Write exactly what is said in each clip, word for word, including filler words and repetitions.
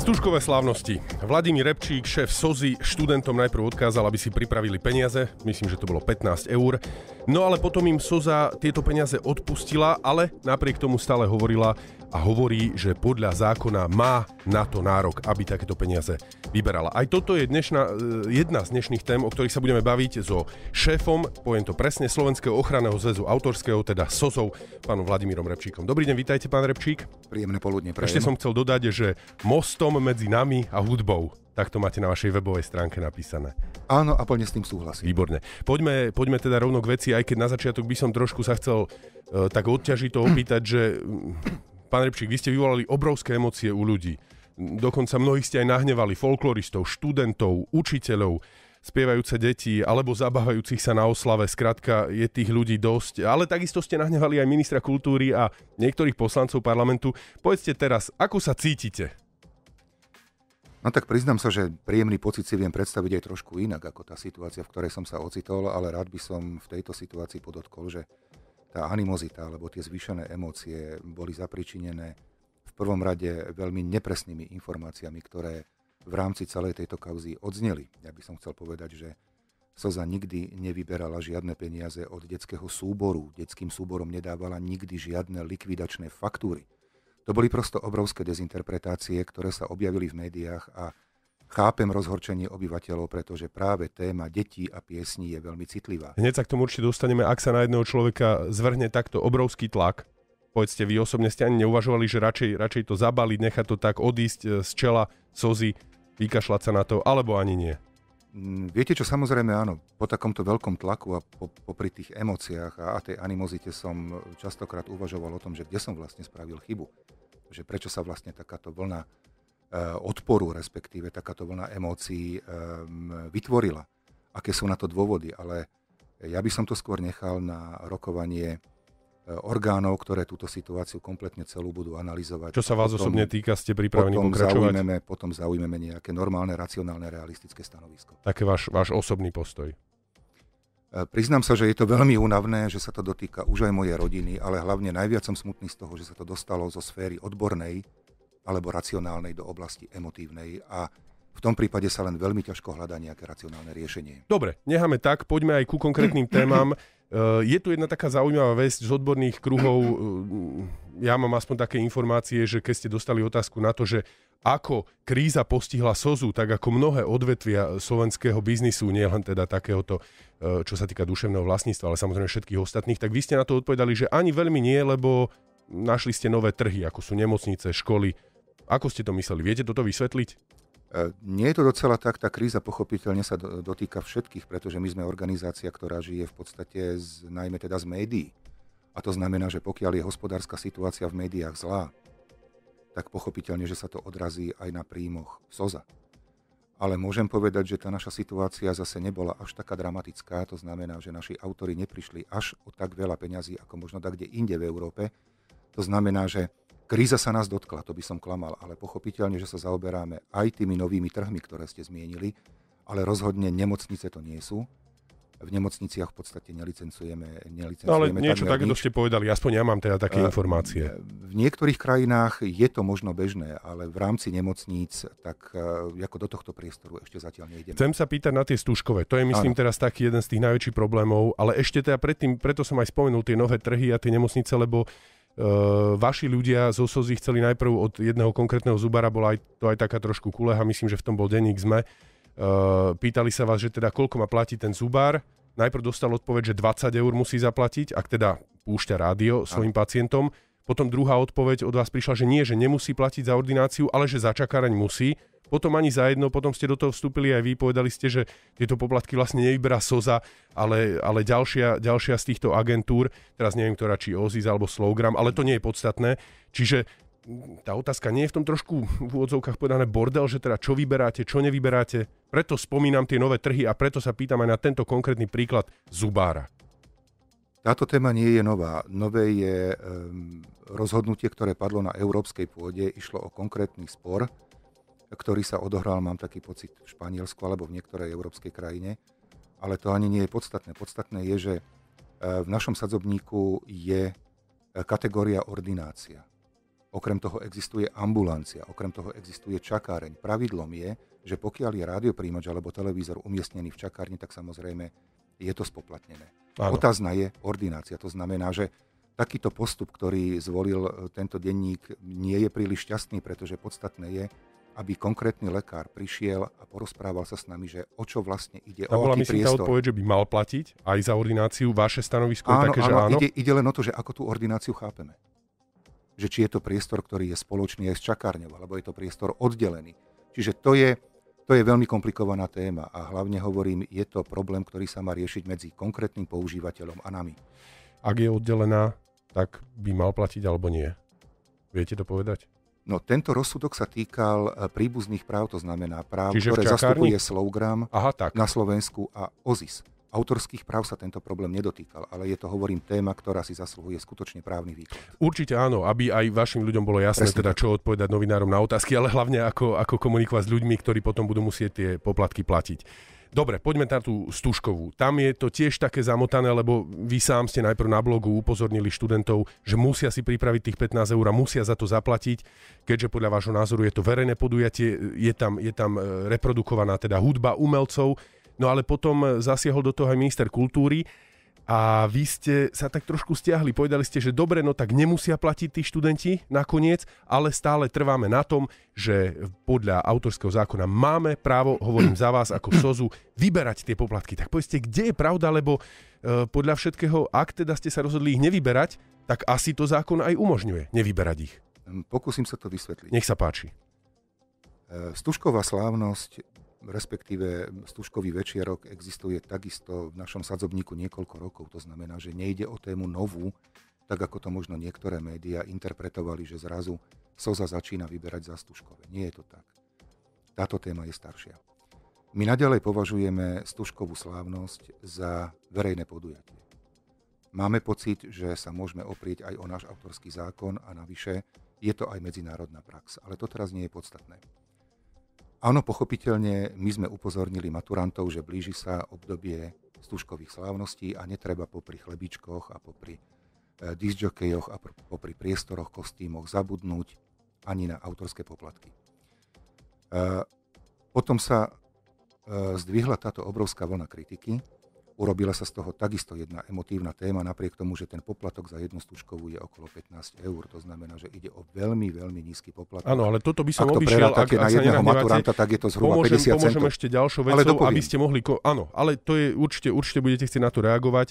Stúžkové slávnosti. Vladimír Repčík, šéf SOZY, študentom najprv odkázal, aby si pripravili peniaze. Myslím, že to bolo pätnásť eur. No ale potom im SOZA tieto peniaze odpustila, ale napriek tomu stále hovorila a hovorí, že podľa zákona má na to nárok, aby takéto peniaze vyberala. Aj toto je dnešná, jedna z dnešných tém, o ktorých sa budeme baviť so šéfom, poviem to presne, Slovenského ochranného zväzu autorského, teda SOZou, pánom Vladimírom Repčíkom. Dobrý deň, vítajte, pán Repčík. Príjemné poludne prajem. Ešte som chcel dodať, že mostom medzi nami a hudbou. Tak to máte na vašej webovej stránke napísané. Áno, a plne s tým súhlasím. Výborne. Poďme, poďme teda rovno k veci, aj keď na začiatok by som trošku sa chcel uh, tak odťažiť to opýtať, že pán Repčík, vy ste vyvolali obrovské emócie u ľudí. Dokonca mnohých ste aj nahnevali folkloristov, študentov, učiteľov, spievajúce deti alebo zabávajúcich sa na oslave. Skrátka, je tých ľudí dosť. Ale takisto ste nahnevali aj ministra kultúry a niektorých poslancov parlamentu. Povedzte teraz, ako sa cítite? No tak priznám sa, že príjemný pocit si viem predstaviť aj trošku inak ako tá situácia, v ktorej som sa ocitol, ale rád by som v tejto situácii podotkol, že tá animozita alebo tie zvýšené emócie boli zapričinené v prvom rade veľmi nepresnými informáciami, ktoré v rámci celej tejto kauzy odzneli. Ja by som chcel povedať, že SOZA nikdy nevyberala žiadne peniaze od detského súboru, detským súborom nedávala nikdy žiadne likvidačné faktúry. To boli prosto obrovské dezinterpretácie, ktoré sa objavili v médiách a chápem rozhorčenie obyvateľov, pretože práve téma detí a piesní je veľmi citlivá. Hneď sa k tomu určite dostaneme, ak sa na jedného človeka zvrhne takto obrovský tlak. Povedzte, vy osobne ste ani neuvažovali, že radšej, radšej to zabaliť, nechať to tak odísť z čela SOZY, vykašľať sa na to, alebo ani nie? Viete čo, samozrejme áno, po takomto veľkom tlaku a po, popri tých emóciách a, a tej animozite som častokrát uvažoval o tom, že kde som vlastne spravil chybu. Že prečo sa vlastne takáto vlna e, odporu, respektíve takáto vlna emócií e, vytvorila. Aké sú na to dôvody, ale ja by som to skôr nechal na rokovanie orgánov, ktoré túto situáciu kompletne celú budú analyzovať. Čo sa vás potom, osobne týka, ste pripravení potom pokračovať? Zaujmeme, potom zaujmeme nejaké normálne, racionálne, realistické stanovisko. Také váš, váš osobný postoj? Priznám sa, že je to veľmi únavné, že sa to dotýka už aj mojej rodiny, ale hlavne najviac som smutný z toho, že sa to dostalo zo sféry odbornej alebo racionálnej do oblasti emotívnej a v tom prípade sa len veľmi ťažko hľadá nejaké racionálne riešenie. Dobre, necháme tak, poďme aj ku konkrétnym témam. Je tu jedna taká zaujímavá vec z odborných kruhov. Ja mám aspoň také informácie, že keď ste dostali otázku na to, že ako kríza postihla SOZU, tak ako mnohé odvetvia slovenského biznisu, nie len teda takéhoto, čo sa týka duševného vlastníctva, ale samozrejme všetkých ostatných, tak vy ste na to odpovedali, že ani veľmi nie, lebo našli ste nové trhy, ako sú nemocnice, školy. Ako ste to mysleli? Viete toto vysvetliť? Nie je to docela tak, tá kríza pochopiteľne sa dotýka všetkých, pretože my sme organizácia, ktorá žije v podstate z, najmä teda z médií. A to znamená, že pokiaľ je hospodárska situácia v médiách zlá, tak pochopiteľne, že sa to odrazí aj na príjmoch SOZA. Ale môžem povedať, že tá naša situácia zase nebola až taká dramatická, to znamená, že naši autori neprišli až o tak veľa peňazí, ako možno tak kde inde v Európe. To znamená, že kríza sa nás dotkla, to by som klamal, ale pochopiteľne, že sa zaoberáme aj tými novými trhmi, ktoré ste zmienili, ale rozhodne nemocnice to nie sú. V nemocniciach v podstate nelicencujeme, nelicencujeme no ale niečo takéto ste povedali, aspoň ja mám teda také informácie. V niektorých krajinách je to možno bežné, ale v rámci nemocníc, tak ako do tohto priestoru ešte zatiaľ nejdeme. Chcem sa pýtať na tie stúžkové, to je myslím ano. Teraz taký jeden z tých najväčších problémov, ale ešte teda predtým, preto som aj spomenul tie nové trhy a tie nemocnice, lebo Uh, vaši ľudia zo SOZY chceli najprv od jedného konkrétneho zubára, bola aj, to aj taká trošku kuleha, myslím, že v tom bol denník SME. Uh, pýtali sa vás, že teda koľko má platiť ten zubár. Najprv dostal odpoveď, že dvadsať eur musí zaplatiť, ak teda púšťa rádio svojim pacientom. Potom druhá odpoveď od vás prišla, že nie, že nemusí platiť za ordináciu, ale že začakáraň musí. Potom ani za jedno, potom ste do toho vstúpili aj vy, povedali ste, že tieto poplatky vlastne nevyberá SOZA, ale, ale ďalšia, ďalšia z týchto agentúr, teraz neviem, ktorá, či Ozis alebo Slowgram, ale to nie je podstatné. Čiže tá otázka nie je v tom trošku v úvodzovkách povedané bordel, že teda čo vyberáte, čo nevyberáte. Preto spomínam tie nové trhy a preto sa pýtam aj na tento konkrétny príklad zubára. Táto téma nie je nová. Nové je um, rozhodnutie, ktoré padlo na európskej pôde. Išlo o konkrétny spor, ktorý sa odohral, mám taký pocit, v Španielsku alebo v niektorej európskej krajine. Ale to ani nie je podstatné. Podstatné je, že v našom sadzobníku je kategória ordinácia. Okrem toho existuje ambulancia, okrem toho existuje čakáreň. Pravidlom je, že pokiaľ je rádiopríjimač alebo televízor umiestnený v čakárni, tak samozrejme je to spoplatnené. Áno. Otázna je ordinácia. To znamená, že takýto postup, ktorý zvolil tento denník, nie je príliš šťastný, pretože podstatné je, aby konkrétny lekár prišiel a porozprával sa s nami, že o čo vlastne ide, a o bola, aký myslím, priestor. Tá odpoveď, že by mal platiť aj za ordináciu. Vaše stanovisko áno, je také, áno, že áno? Ide, ide len o to, že ako tú ordináciu chápeme. Že či je to priestor, ktorý je spoločný aj s čakárňou, alebo je to priestor oddelený. Čiže to je, to je veľmi komplikovaná téma a hlavne hovorím, je to problém, ktorý sa má riešiť medzi konkrétnym používateľom a nami. Ak je oddelená, tak by mal platiť alebo nie? Viete to povedať? No, tento rozsudok sa týkal príbuzných práv, to znamená práv, Čiže ktoré zastupuje Slowgram Aha, tak. na Slovensku a ó zet í es. Autorských práv sa tento problém nedotýkal, ale je to, hovorím, téma, ktorá si zasluhuje skutočne právny výklad. Určite áno, aby aj vašim ľuďom bolo jasné, Presne teda, tak. Čo odpovedať novinárom na otázky, ale hlavne ako, ako komunikovať s ľuďmi, ktorí potom budú musieť tie poplatky platiť. Dobre, poďme na tú Stužkovú. Tam je to tiež také zamotané, lebo vy sám ste najprv na blogu upozornili študentov, že musia si pripraviť tých pätnásť eur a musia za to zaplatiť, keďže podľa vášho názoru je to verejné podujatie, je tam, je tam reprodukovaná teda hudba umelcov. No ale potom zasiahol do toho aj minister kultúry a vy ste sa tak trošku stiahli. Povedali ste, že dobre, no tak nemusia platiť tí študenti nakoniec, ale stále trváme na tom, že podľa autorského zákona máme právo, hovorím za vás ako SOZu, vyberať tie poplatky. Tak povedzte, kde je pravda, lebo e, podľa všetkého, ak teda ste sa rozhodli ich nevyberať, tak asi to zákon aj umožňuje nevyberať ich. Pokúsim sa to vysvetliť. Nech sa páči. E, Stužková slávnosť, respektíve Stužkový večierok existuje takisto v našom sadzobníku niekoľko rokov. To znamená, že nejde o tému novú, tak ako to možno niektoré médiá interpretovali, že zrazu SOZa začína vyberať za Stužkové. Nie je to tak. Táto téma je staršia. My naďalej považujeme Stužkovú slávnosť za verejné podujatie. Máme pocit, že sa môžeme oprieť aj o náš autorský zákon a navyše je to aj medzinárodná prax. Ale to teraz nie je podstatné. Áno, pochopiteľne, my sme upozornili maturantov, že blíži sa obdobie Stužkových slávností a netreba popri chlebičkoch a popri eh, discjokejoch a pr- popri priestoroch, kostýmoch zabudnúť ani na autorské poplatky. Eh, potom sa eh, zdvihla táto obrovská vlna kritiky, urobila sa z toho takisto jedna emotívna téma, napriek tomu, že ten poplatok za jednu Stužkovú je okolo pätnásť eur. To znamená, že ide o veľmi, veľmi nízky poplatok. Áno, ale toto by som ak obišiel, ak, ak, ak na sa jedného nenahnevate, maturanta, tak je to zhruba pomôžem, päťdesiat pomôžem centov. ešte ďalšou vecou, aby ste mohli... Ko- áno, ale to je určite, určite budete chcieť na to reagovať.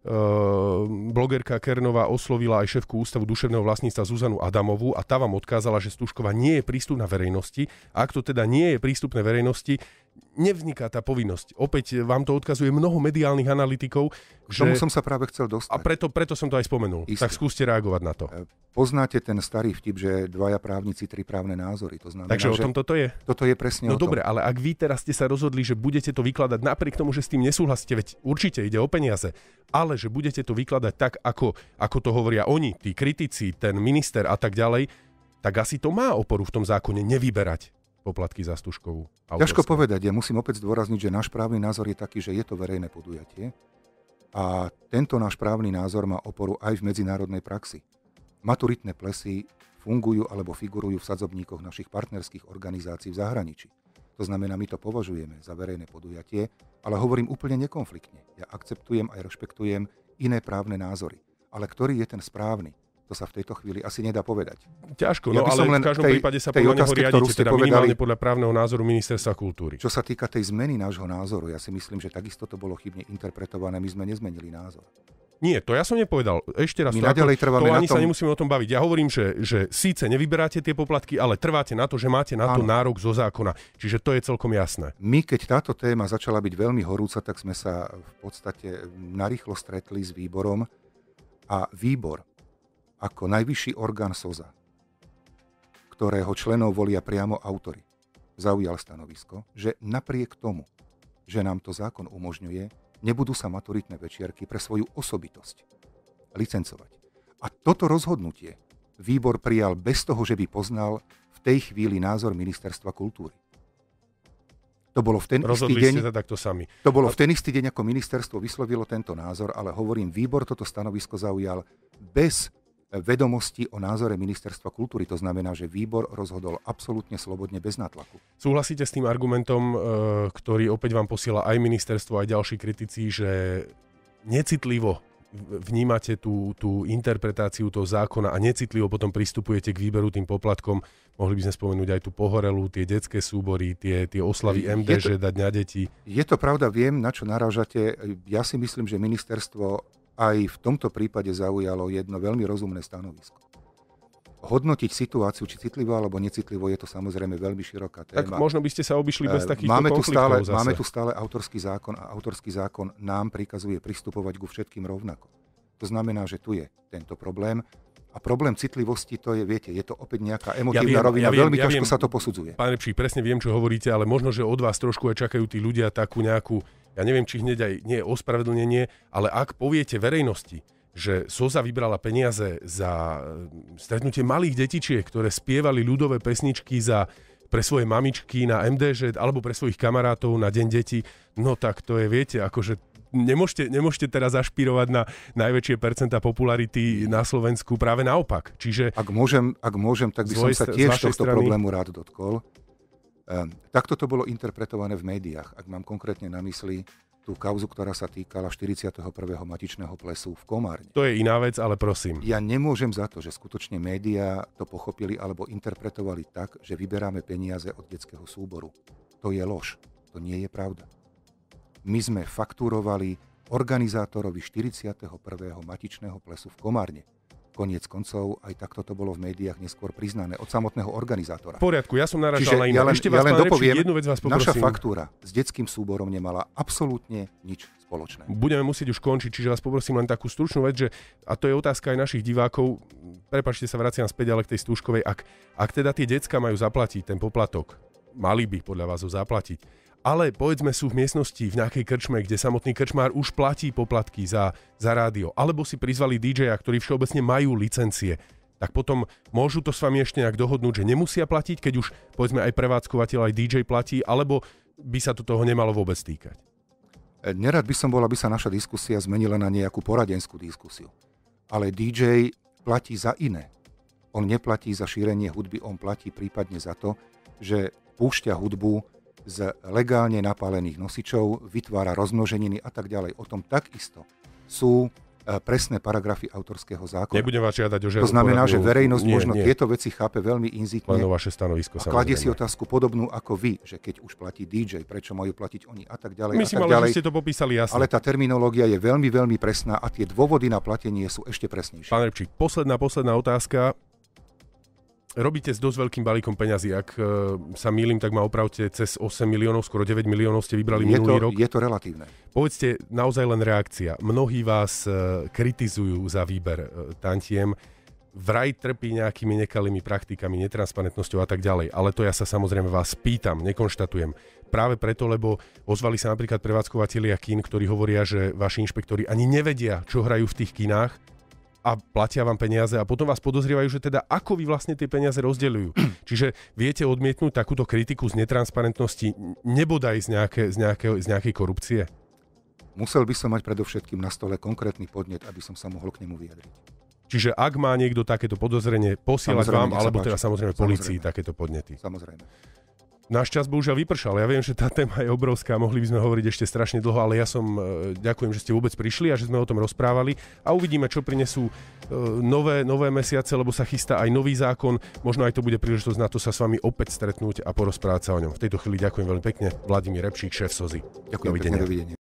Uh, blogerka Kernová oslovila aj šéfku Ústavu duševného vlastníctva Zuzanu Adamovú a tá vám odkázala, že Stužková nie je prístupná verejnosti. A ak to teda nie je prístupné verejnosti, nevzniká tá povinnosť. Opäť vám to odkazuje mnoho mediálnych analytikov. K tomu som sa práve chcel dostať. A preto, preto som to aj spomenul. Isté. Tak skúste reagovať na to. Poznáte ten starý vtip, že dvaja právnici, tri právne názory. To znamená, Takže o tom toto je? Toto je presne no o tom. dobre, ale ak vy teraz ste sa rozhodli, že budete to vykladať napriek tomu, že s tým nesúhlasíte, veď určite ide o peniaze, ale že budete to vykladať tak, ako, ako to hovoria oni, tí kritici, ten minister a tak ďalej, tak asi to má oporu v tom zákone nevyberať poplatky za Stužkovú. Ťažko povedať, ja musím opäť zdôrazniť, že náš právny názor je taký, že je to verejné podujatie a tento náš právny názor má oporu aj v medzinárodnej praxi. Maturitné plesy fungujú alebo figurujú v sadzobníkoch našich partnerských organizácií v zahraničí. To znamená, my to považujeme za verejné podujatie, ale hovorím úplne nekonfliktne. Ja akceptujem aj rešpektujem iné právne názory. Ale ktorý je ten správny? To sa v tejto chvíli asi nedá povedať. Ťažko, no ja ale v každom tej, prípade sa podľa neho riadite, teda minimálne podľa právneho názoru Ministerstva kultúry. Čo sa týka tej zmeny nášho názoru, ja si myslím, že takisto to bolo chybne interpretované, my sme nezmenili názor. Nie, to ja som nepovedal. Ešte raz, my to, naďalej ako, to ani tom... sa nemusíme o tom baviť. Ja hovorím, že, že síce nevyberáte tie poplatky, ale trváte na to, že máte na to Áno. nárok zo zákona. Čiže to je celkom jasné. My, keď táto téma začala byť veľmi horúca, tak sme sa v podstate narýchlo stretli s výborom a výbor ako najvyšší orgán SOZa, ktorého členov volia priamo autori, zaujal stanovisko, že napriek tomu, že nám to zákon umožňuje, nebudú sa maturitné večierky pre svoju osobitosť licencovať. A toto rozhodnutie výbor prijal bez toho, že by poznal v tej chvíli názor Ministerstva kultúry. To bolo v ten istý deň, sa takto sami. To bolo v ten istý deň, ako ministerstvo vyslovilo tento názor, ale hovorím, výbor toto stanovisko zaujal bez vedomosti o názore Ministerstva kultúry. To znamená, že výbor rozhodol absolútne slobodne, bez nátlaku. Súhlasíte s tým argumentom, ktorý opäť vám posiela aj ministerstvo, aj ďalší kritici, že necitlivo vnímate tú, tú interpretáciu toho zákona a necitlivo potom pristupujete k výberu tým poplatkom? Mohli by sme spomenúť aj tú Pohorelu, tie detské súbory, tie, tie oslavy em dé žé, dať na deti. Je to pravda, viem, na čo narážate. Ja si myslím, že ministerstvo aj v tomto prípade zaujalo jedno veľmi rozumné stanovisko. Hodnotiť situáciu, či citlivo alebo necitlivo, je to samozrejme veľmi široká téma. Tak možno by ste sa obišli bez takýchto máme tu stále, zase. Máme tu stále autorský zákon a autorský zákon nám prikazuje pristupovať ku všetkým rovnako. To znamená, že tu je tento problém. A problém citlivosti, to je, viete, je to opäť nejaká emotívna ja rovina, ja viem, veľmi ja ťažko viem, sa to posudzuje. Pán Repšík, presne viem, čo hovoríte, ale možno, že od vás trošku aj čakajú tí ľudia takú nejakú, ja neviem, či hneď aj nie ospravedlnenie, ale ak poviete verejnosti, že es o es á vybrala peniaze za stretnutie malých detičiek, ktoré spievali ľudové pesničky za, pre svoje mamičky na em dé žé alebo pre svojich kamarátov na Deň detí, no tak to je, viete, akože Nemôžete, nemôžete teraz ašpirovať na najväčšie percentá popularity na Slovensku, práve naopak. Čiže ak môžem, ak môžem tak by som sa tiež tohto strany... problému rád dotkol. Um, takto to bolo interpretované v médiách. Ak mám konkrétne na mysli tú kauzu, ktorá sa týkala štyridsiateho prvého matičného plesu v Komárne. To je iná vec, ale prosím. Ja nemôžem za to, že skutočne médiá to pochopili alebo interpretovali tak, že vyberáme peniaze od detského súboru. To je lož. To nie je pravda. My sme faktúrovali organizátorovi štyridsiateho prvého matičného plesu v Komárne. Koniec koncov, aj takto to bolo v médiách neskôr priznané od samotného organizátora. V poriadku, ja som narážal na iné. Ja len, Ešte ja vás, len pán dopoviem, Repšík, jednu vec vás poprosím. Naša faktúra s detským súborom nemala absolútne nič spoločné. Budeme musieť už končiť, čiže vás poprosím len takú stručnú vec, že, a to je otázka aj našich divákov, prepáčte, sa vraciam späť, ale k tej Stúškovej, ak, ak teda tie decká majú zaplatiť ten poplatok, mali by podľa vás ho zaplatiť, ale povedzme sú v miestnosti v nejakej krčme, kde samotný krčmár už platí poplatky za, za rádio, alebo si prizvali dý džeja, ktorí všeobecne majú licencie, tak potom môžu to s vami ešte nejak dohodnúť, že nemusia platiť, keď už povedzme aj prevádzkovateľ, aj dý džej platí, alebo by sa to toho nemalo vôbec týkať? Nerad by som bol, aby sa naša diskusia zmenila na nejakú poradenskú diskusiu. Ale dý džej platí za iné. On neplatí za šírenie hudby, on platí prípadne za to, že púšťa hudbu z legálne napálených nosičov, vytvára rozmnoženiny a tak ďalej. O tom takisto sú presné paragrafy autorského zákona. Nebudem vás žiadať o žiadnu To znamená, poradu. že verejnosť nie, možno nie. tieto veci chápe veľmi inzitne. Len o vaše stanovisko, a kladie si otázku podobnú ako vy, že keď už platí dý džej, prečo majú platiť oni a tak ďalej. Myslím, a tak ale ďalej. že ste to popísali jasne. Ale tá terminológia je veľmi, veľmi presná a tie dôvody na platenie sú ešte presnejšie. Pán Repčík, posledná, posledná otázka. Robíte s dosť veľkým balíkom peňazí. Ak e, sa mýlim, tak ma opravte, cez osem miliónov, skoro deväť miliónov ste vybrali je minulý to, rok. Je to relatívne. Povedzte naozaj len reakcia. Mnohí vás e, kritizujú za výber e, tantiem. Vraj trpí nejakými nekalými praktikami, netransparentnosťou a tak ďalej. Ale to ja sa samozrejme vás pýtam, nekonštatujem. Práve preto, lebo ozvali sa napríklad prevádzkovatelia kín, ktorí hovoria, že vaši inšpektori ani nevedia, čo hrajú v tých kinách, a platia vám peniaze a potom vás podozrievajú, že teda ako vy vlastne tie peniaze rozdeľujú. Čiže viete odmietnúť takúto kritiku z netransparentnosti, nebodaj z, nejaké, z, nejaké, z nejakej korupcie? Musel by som mať predovšetkým na stole konkrétny podnet, aby som sa mohol k nemu vyjadriť. Čiže ak má niekto takéto podozrenie, posielať vám, alebo teda samozrejme polícii takéto podnety. Samozrejme. Náš čas bohužiaľ vypršal. Ja viem, že tá téma je obrovská, mohli by sme hovoriť ešte strašne dlho, ale ja som ďakujem, že ste vôbec prišli a že sme o tom rozprávali a uvidíme, čo prinesú nové, nové mesiace, lebo sa chystá aj nový zákon. Možno aj to bude príležitosť na to sa s vami opäť stretnúť a porozprávať sa o ňom. V tejto chvíli ďakujem veľmi pekne. Vladimír Repšík, šéf es o es í. Ďakujem pekne, dovidenia.